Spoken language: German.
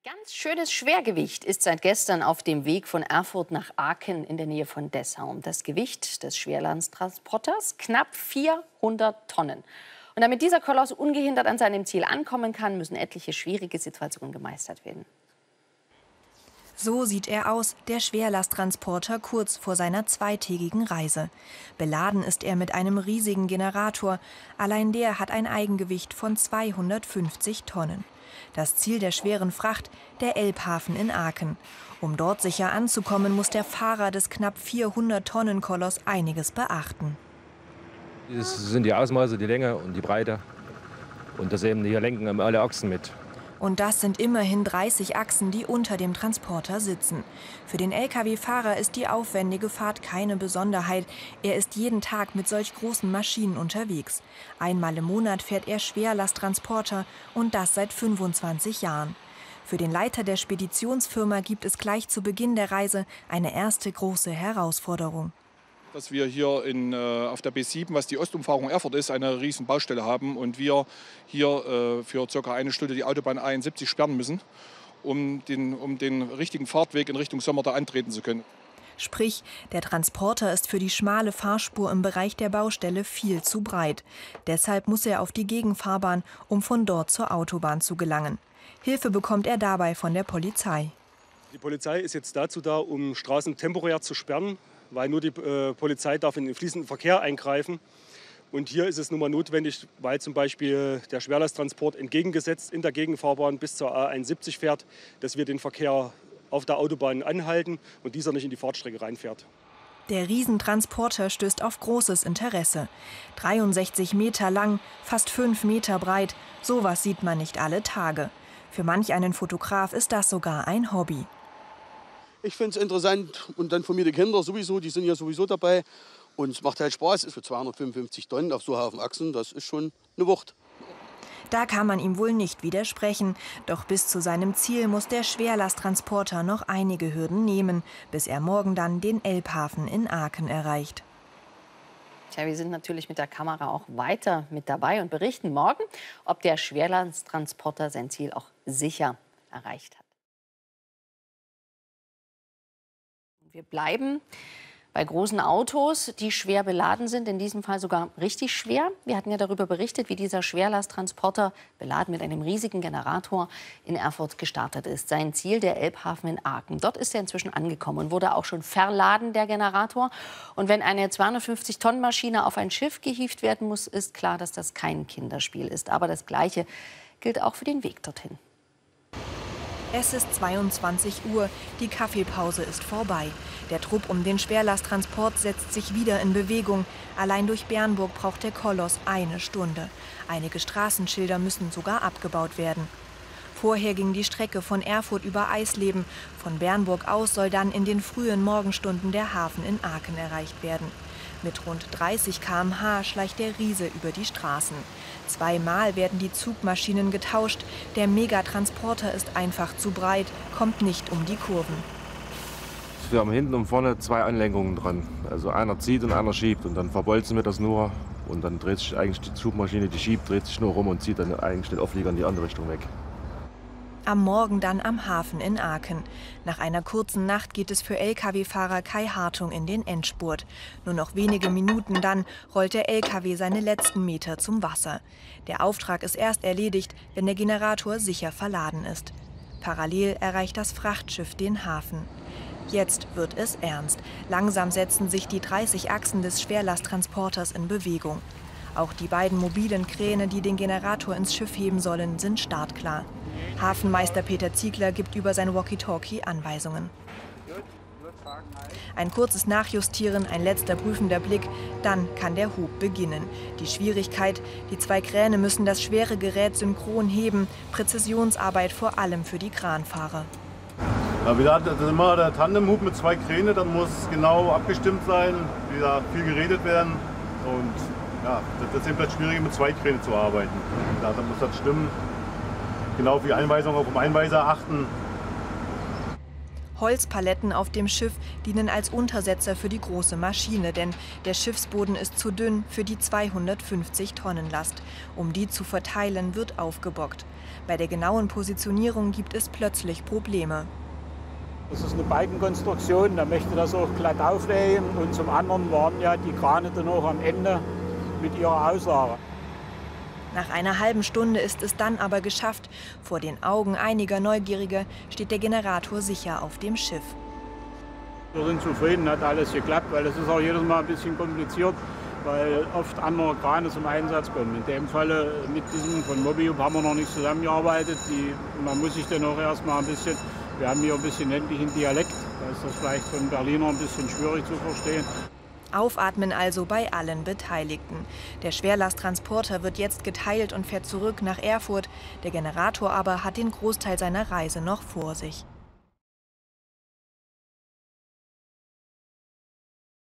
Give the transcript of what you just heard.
Ganz schönes Schwergewicht ist seit gestern auf dem Weg von Erfurt nach Aachen in der Nähe von Dessau. Das Gewicht des Schwerlasttransporters knapp 400 Tonnen. Und damit dieser Koloss ungehindert an seinem Ziel ankommen kann, müssen etliche schwierige Situationen gemeistert werden. So sieht er aus, der Schwerlasttransporter kurz vor seiner zweitägigen Reise. Beladen ist er mit einem riesigen Generator. Allein der hat ein Eigengewicht von 250 Tonnen. Das Ziel der schweren Fracht, der Elbhafen in Aachen. Um dort sicher anzukommen, muss der Fahrer des knapp 400-Tonnen-Koloss einiges beachten. Das sind die Ausmaße, die Länge und die Breite. Und das eben hier lenken alle Achsen mit. Und das sind immerhin 30 Achsen, die unter dem Transporter sitzen. Für den Lkw-Fahrer ist die aufwendige Fahrt keine Besonderheit. Er ist jeden Tag mit solch großen Maschinen unterwegs. Einmal im Monat fährt er Schwerlasttransporter und das seit 25 Jahren. Für den Leiter der Speditionsfirma gibt es gleich zu Beginn der Reise eine erste große Herausforderung. Dass wir hier auf der B7, was die Ostumfahrung Erfurt ist, eine riesen Baustelle haben und wir hier für ca. eine Stunde die Autobahn A71 sperren müssen, um den richtigen Fahrtweg in Richtung Sömmerda antreten zu können. Sprich, der Transporter ist für die schmale Fahrspur im Bereich der Baustelle viel zu breit. Deshalb muss er auf die Gegenfahrbahn, um von dort zur Autobahn zu gelangen. Hilfe bekommt er dabei von der Polizei. Die Polizei ist jetzt dazu da, um Straßen temporär zu sperren, weil nur die Polizei darf in den fließenden Verkehr eingreifen. Und hier ist es nun mal notwendig, weil zum Beispiel der Schwerlasttransport entgegengesetzt in der Gegenfahrbahn bis zur A71 fährt, dass wir den Verkehr auf der Autobahn anhalten und dieser nicht in die Fahrtstrecke reinfährt. Der Riesentransporter stößt auf großes Interesse. 63 Meter lang, fast 5 Meter breit, sowas sieht man nicht alle Tage. Für manch einen Fotograf ist das sogar ein Hobby. Ich finde es interessant und dann von mir die Kinder sowieso, die sind ja sowieso dabei. Und es macht halt Spaß, ist für 255 Tonnen auf so einem Haufen Achsen, das ist schon eine Wucht. Da kann man ihm wohl nicht widersprechen. Doch bis zu seinem Ziel muss der Schwerlasttransporter noch einige Hürden nehmen, bis er morgen dann den Elbhafen in Aachen erreicht. Tja, wir sind natürlich mit der Kamera auch weiter mit dabei und berichten morgen, ob der Schwerlasttransporter sein Ziel auch sicher erreicht hat. Wir bleiben bei großen Autos, die schwer beladen sind, in diesem Fall sogar richtig schwer. Wir hatten ja darüber berichtet, wie dieser Schwerlasttransporter, beladen mit einem riesigen Generator, in Erfurt gestartet ist. Sein Ziel, der Elbhafen in Aachen. Dort ist er inzwischen angekommen und wurde auch schon verladen, der Generator. Und wenn eine 250-Tonnen-Maschine auf ein Schiff gehievt werden muss, ist klar, dass das kein Kinderspiel ist. Aber das Gleiche gilt auch für den Weg dorthin. Es ist 22 Uhr, die Kaffeepause ist vorbei. Der Trupp um den Schwerlasttransport setzt sich wieder in Bewegung. Allein durch Bernburg braucht der Koloss eine Stunde. Einige Straßenschilder müssen sogar abgebaut werden. Vorher ging die Strecke von Erfurt über Eisleben. Von Bernburg aus soll dann in den frühen Morgenstunden der Hafen in Aachen erreicht werden. Mit rund 30 km/h schleicht der Riese über die Straßen. Zweimal werden die Zugmaschinen getauscht. Der Megatransporter ist einfach zu breit, kommt nicht um die Kurven. Wir haben hinten und vorne 2 Anlenkungen dran. Also einer zieht und einer schiebt. Und dann verbolzen wir das nur. Und dann dreht sich eigentlich die Zugmaschine, die schiebt, dreht sich nur rum und zieht dann eigentlich den Auflieger in die andere Richtung weg. Am Morgen dann am Hafen in Aachen. Nach einer kurzen Nacht geht es für Lkw-Fahrer Kai Hartung in den Endspurt. Nur noch wenige Minuten dann rollt der Lkw seine letzten Meter zum Wasser. Der Auftrag ist erst erledigt, wenn der Generator sicher verladen ist. Parallel erreicht das Frachtschiff den Hafen. Jetzt wird es ernst. Langsam setzen sich die 30 Achsen des Schwerlasttransporters in Bewegung. Auch die beiden mobilen Kräne, die den Generator ins Schiff heben sollen, sind startklar. Hafenmeister Peter Ziegler gibt über sein Walkie-Talkie Anweisungen. Ein kurzes Nachjustieren, ein letzter prüfender Blick, dann kann der Hub beginnen. Die Schwierigkeit, die 2 Kräne müssen das schwere Gerät synchron heben. Präzisionsarbeit vor allem für die Kranfahrer. Ja, wir hatten immer der Tandemhub mit 2 Kräne, dann muss es genau abgestimmt sein, wieder viel geredet werden. Und ja, das ist eben das Schwierige, mit 2 Kränen zu arbeiten. Da muss das stimmen. Genau wie Einweisung auf den Einweiser achten. Holzpaletten auf dem Schiff dienen als Untersetzer für die große Maschine, denn der Schiffsboden ist zu dünn für die 250 Tonnen Last. Um die zu verteilen, wird aufgebockt. Bei der genauen Positionierung gibt es plötzlich Probleme. Das ist eine Balkenkonstruktion, da möchte das auch glatt auflegen. Und zum anderen waren ja die Krane dann auch am Ende mit ihrer Auslage. Nach einer halben Stunde ist es dann aber geschafft. Vor den Augen einiger Neugieriger steht der Generator sicher auf dem Schiff. Wir sind zufrieden, hat alles geklappt, weil es ist auch jedes Mal ein bisschen kompliziert, weil oft andere Krane zum Einsatz kommen. In dem Falle mit diesem von Mobiub haben wir noch nicht zusammengearbeitet. Man muss sich dann auch erstmal ein bisschen, wir haben hier ein bisschen ländlichen Dialekt, da ist das vielleicht von Berliner ein bisschen schwierig zu verstehen. Aufatmen also bei allen Beteiligten. Der Schwerlasttransporter wird jetzt geteilt und fährt zurück nach Erfurt. Der Generator aber hat den Großteil seiner Reise noch vor sich.